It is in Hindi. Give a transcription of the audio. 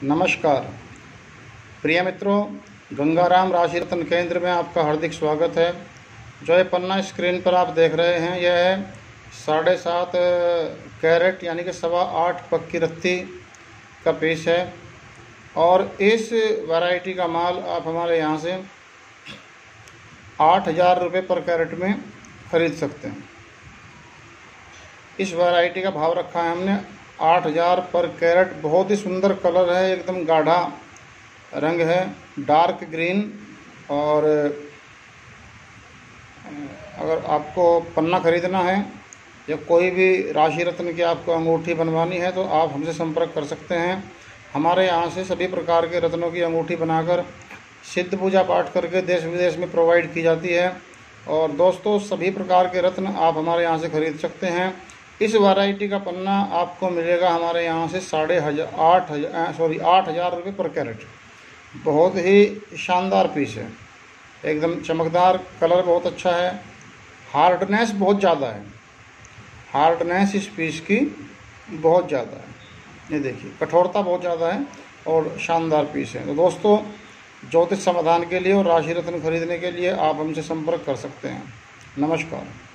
नमस्कार प्रिय मित्रों, गंगाराम राशि रत्न केंद्र में आपका हार्दिक स्वागत है। जो ये पन्ना स्क्रीन पर आप देख रहे हैं यह है 7.5 कैरेट यानी कि 8.25 पक्की रत्ती का पीस है। और इस वैरायटी का माल आप हमारे यहाँ से 8,000 रुपये पर कैरेट में ख़रीद सकते हैं। इस वैरायटी का भाव रखा है हमने 8,000 पर कैरेट। बहुत ही सुंदर कलर है, एकदम गाढ़ा रंग है, डार्क ग्रीन। और अगर आपको पन्ना ख़रीदना है या कोई भी राशि रत्न की आपको अंगूठी बनवानी है तो आप हमसे संपर्क कर सकते हैं। हमारे यहाँ से सभी प्रकार के रत्नों की अंगूठी बनाकर सिद्ध पूजा पाठ करके देश विदेश में प्रोवाइड की जाती है। और दोस्तों, सभी प्रकार के रत्न आप हमारे यहाँ से ख़रीद सकते हैं। इस वैरायटी का पन्ना आपको मिलेगा हमारे यहाँ से 8,000 रुपये पर कैरेट। बहुत ही शानदार पीस है, एकदम चमकदार, कलर बहुत अच्छा है, हार्डनेस बहुत ज़्यादा है। हार्डनेस इस पीस की बहुत ज़्यादा है, ये देखिए, कठोरता बहुत ज़्यादा है और शानदार पीस है। तो दोस्तों, ज्योतिष समाधान के लिए और राशि रत्न खरीदने के लिए आप हमसे संपर्क कर सकते हैं। नमस्कार।